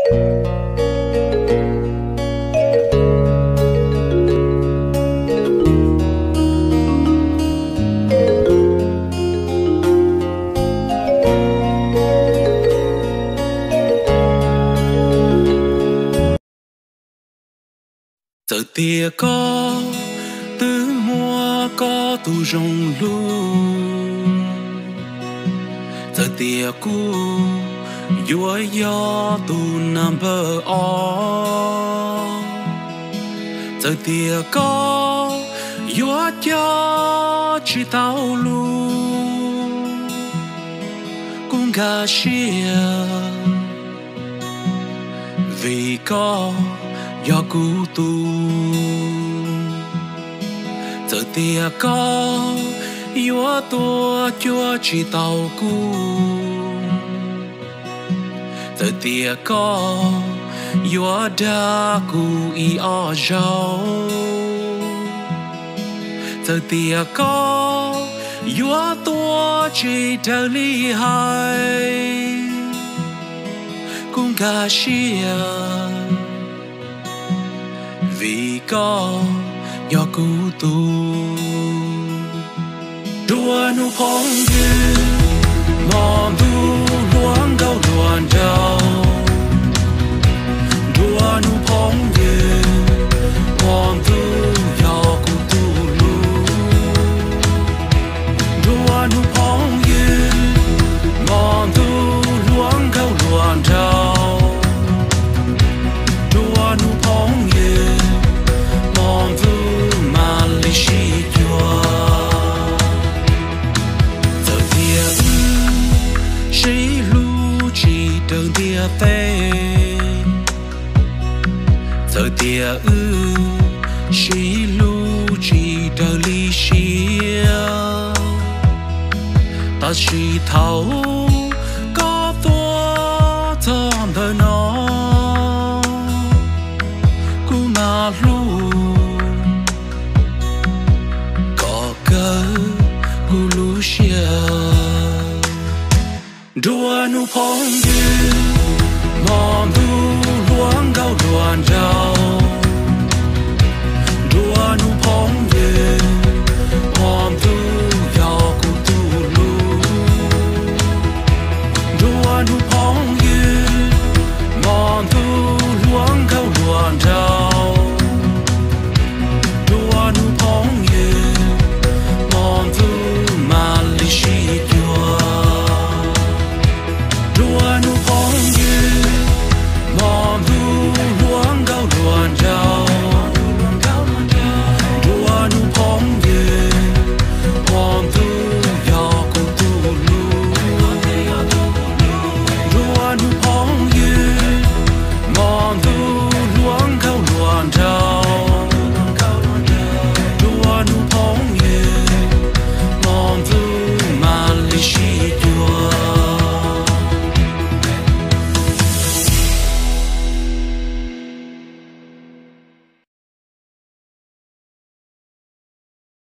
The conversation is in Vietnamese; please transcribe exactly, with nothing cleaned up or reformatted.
giờ tia có tứ mua có tu rong lu giờ tia cu vua gió tu number all giờ tia có vua cho chỉ tao lu cũng gà xia vì có do cú tu giờ tia có yếu tua chúa chỉ tàu cú giờ tia có yếu đa cú y ở rau giờ tia có yếu tua chỉ đời li hai cũng cả xia vì có do cú tu đua nu phong dư mòn tu luang gao luan trao đua nu phong dư mòn tu do cú tu lu đua nu phong dư mòn tu luang gao luan trao đua nu phong dư mòn tu mà li shi chua giờ tia shi lu chỉ đơn tia tê giờ tia ư shi lu chỉ đơn li xia ta chỉ thấu có tua thơm thơ nó cú na lu Lucia đua nu phong dư mòn tu luang gao luan trao